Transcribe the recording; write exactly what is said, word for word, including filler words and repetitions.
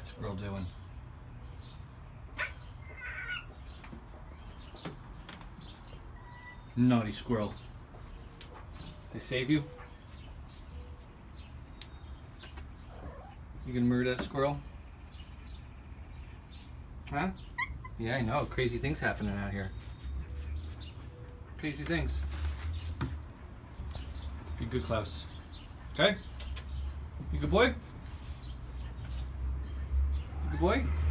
that squirrel doing? Naughty squirrel. They save you? You gonna murder that squirrel? Huh? Yeah, I know. Crazy things happening out here. Crazy things. Be good, Klaus. Okay? You good boy? You good boy?